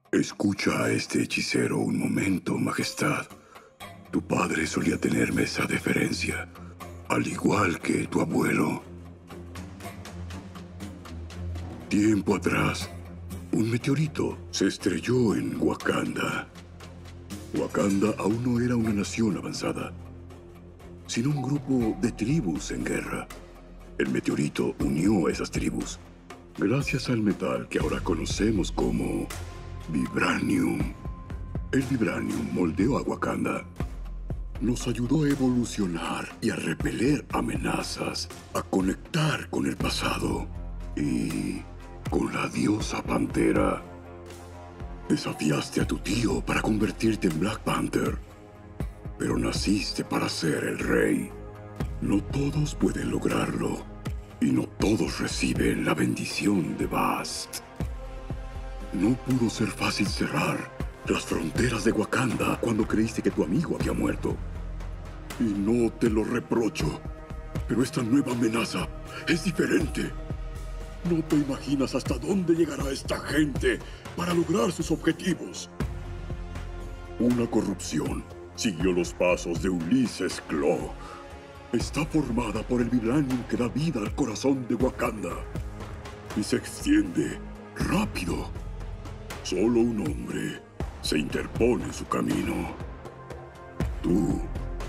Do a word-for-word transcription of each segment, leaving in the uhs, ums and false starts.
Escucha a este hechicero un momento, Majestad. Tu padre solía tenerme esa deferencia, al igual que tu abuelo. Tiempo atrás, un meteorito se estrelló en Wakanda. Wakanda aún no era una nación avanzada, sino un grupo de tribus en guerra. El meteorito unió a esas tribus, gracias al metal que ahora conocemos como Vibranium. El Vibranium moldeó a Wakanda. Nos ayudó a evolucionar y a repeler amenazas, a conectar con el pasado y con la diosa Pantera. Desafiaste a tu tío para convertirte en Black Panther, pero naciste para ser el rey. No todos pueden lograrlo, y no todos reciben la bendición de Bast. No pudo ser fácil cerrar las fronteras de Wakanda cuando creíste que tu amigo había muerto. Y no te lo reprocho, pero esta nueva amenaza es diferente. No te imaginas hasta dónde llegará esta gente para lograr sus objetivos. Una corrupción siguió los pasos de Ulysses Klaue. Está formada por el vibranium que da vida al corazón de Wakanda. Y se extiende rápido. Solo un hombre se interpone en su camino. Tú.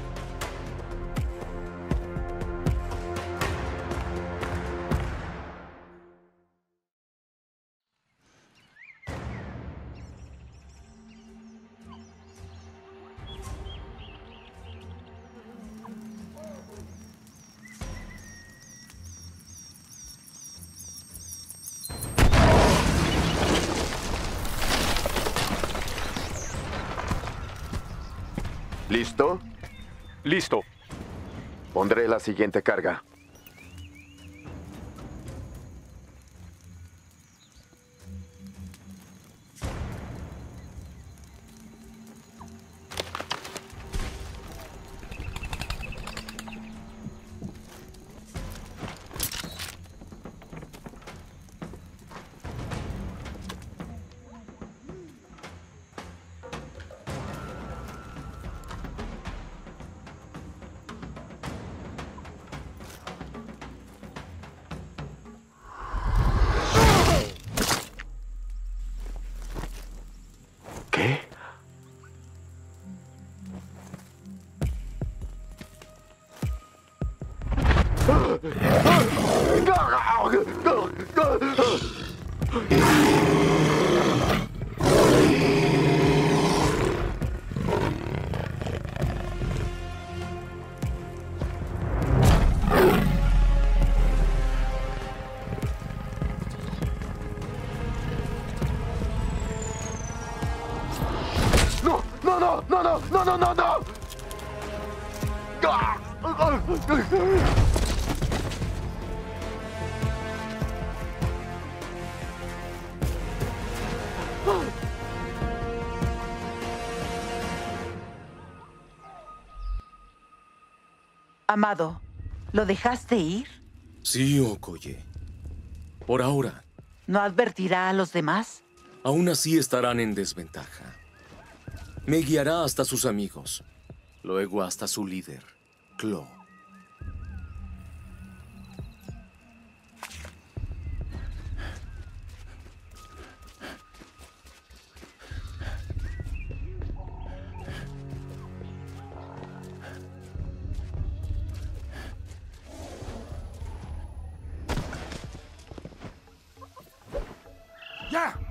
¿Listo? Listo. Pondré la siguiente carga. ¿Qué? ¡No! ¡No, no! ¡No, no! ¡No, no, no, no! Amado, ¿lo dejaste ir? Sí, Okoye. Por ahora. ¿No advertirá a los demás? Aún así estarán en desventaja. Me guiará hasta sus amigos. Luego hasta su líder, Klaue. ¡Ya!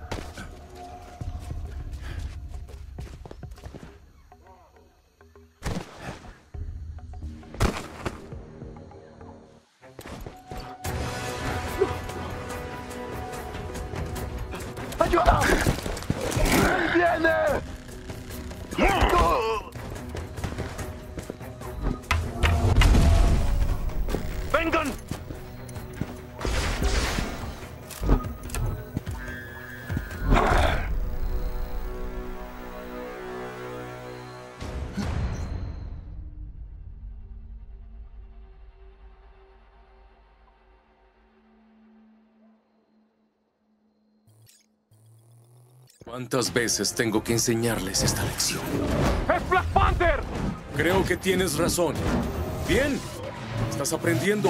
¡Ayuda! ¡Viene! ¡Vengan! ¿Cuántas veces tengo que enseñarles esta lección? ¡Es Black Panther! Creo que tienes razón. Bien, estás aprendiendo.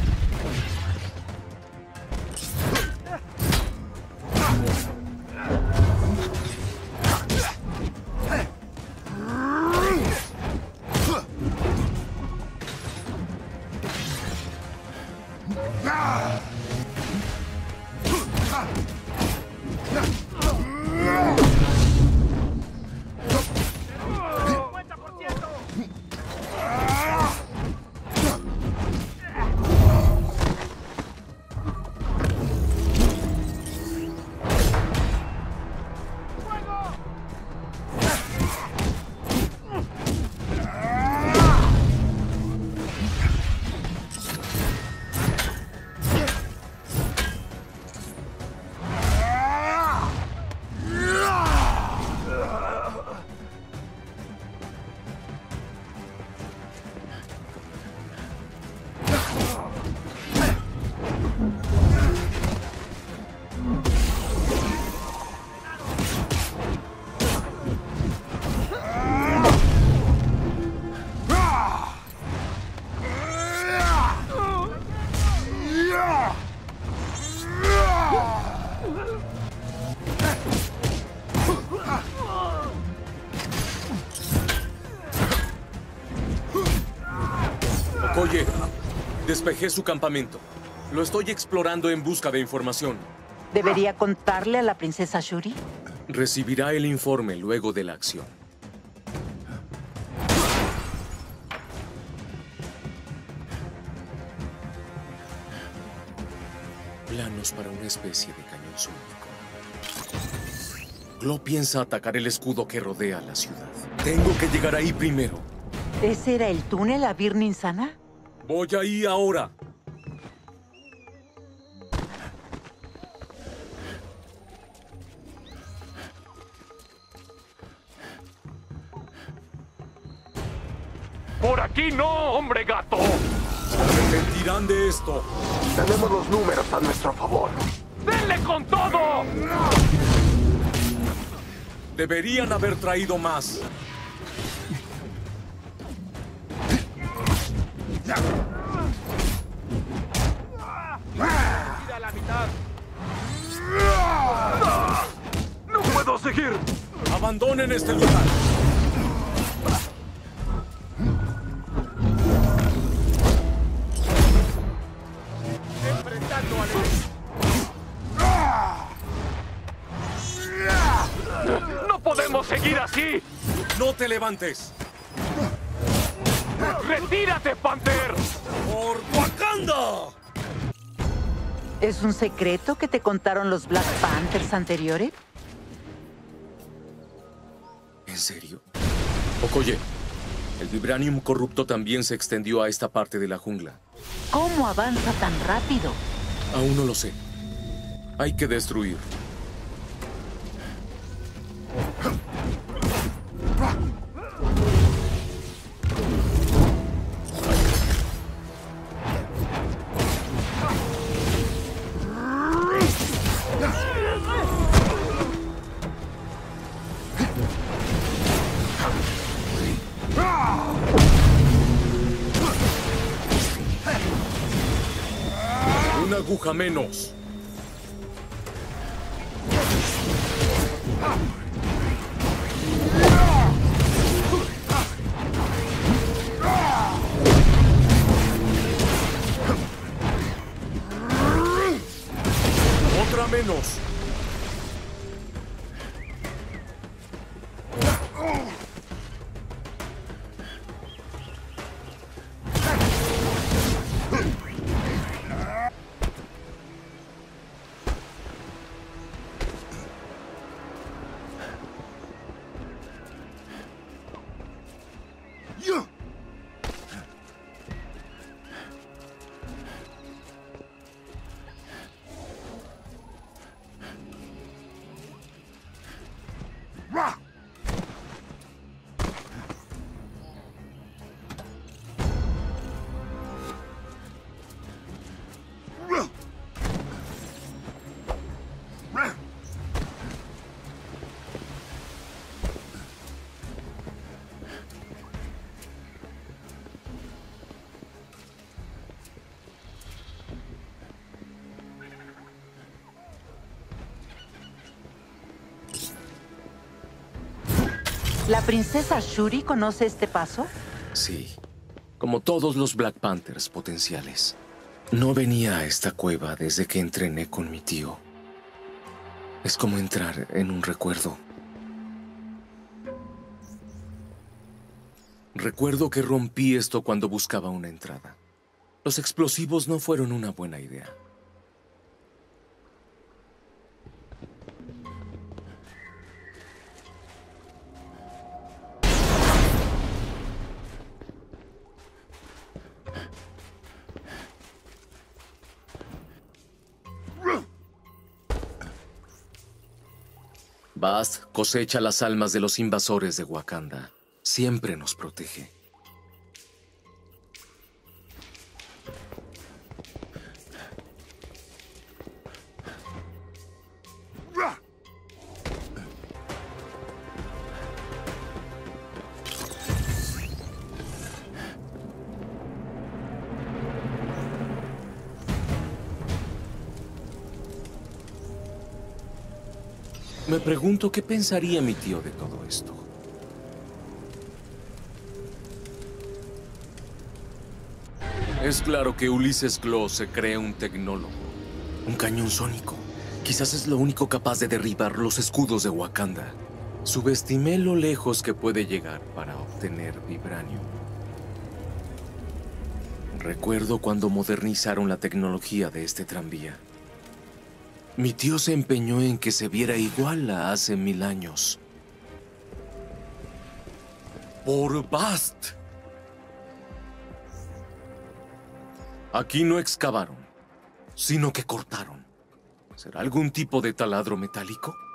Oye, despejé su campamento. Lo estoy explorando en busca de información. ¿Debería contarle a la princesa Shuri? Recibirá el informe luego de la acción. Planos para una especie de cañón súbito. Glo piensa atacar el escudo que rodea la ciudad. Tengo que llegar ahí primero. ¿Ese era el túnel a Birnin Sana? Voy ahí ahora. ¡Por aquí no, hombre gato! Se arrepentirán de esto. Tenemos los números a nuestro favor. ¡Denle con todo! Deberían haber traído más. ¡A la mitad! ¡No puedo seguir! Abandonen este lugar. ¡Enfrentando al enemigo! ¡No podemos seguir así! ¡No te levantes! ¡Retírate, Panther! ¡Por Wakanda! ¿Es un secreto que te contaron los Black Panthers anteriores? ¿En serio? Okoye, el vibranium corrupto también se extendió a esta parte de la jungla. ¿Cómo avanza tan rápido? Aún no lo sé. Hay que destruir. Una aguja menos. Otra menos. ¿La princesa Shuri conoce este paso? Sí, como todos los Black Panthers potenciales. No venía a esta cueva desde que entrené con mi tío. Es como entrar en un recuerdo. Recuerdo que rompí esto cuando buscaba una entrada. Los explosivos no fueron una buena idea. Bast cosecha las almas de los invasores de Wakanda. Siempre nos protege. Me pregunto qué pensaría mi tío de todo esto. Es claro que Ulysses Klaue se cree un tecnólogo. Un cañón sónico. Quizás es lo único capaz de derribar los escudos de Wakanda. Subestimé lo lejos que puede llegar para obtener vibranium. Recuerdo cuando modernizaron la tecnología de este tranvía. Mi tío se empeñó en que se viera igual a hace mil años. Por Bast. Aquí no excavaron, sino que cortaron. ¿Será algún tipo de taladro metálico?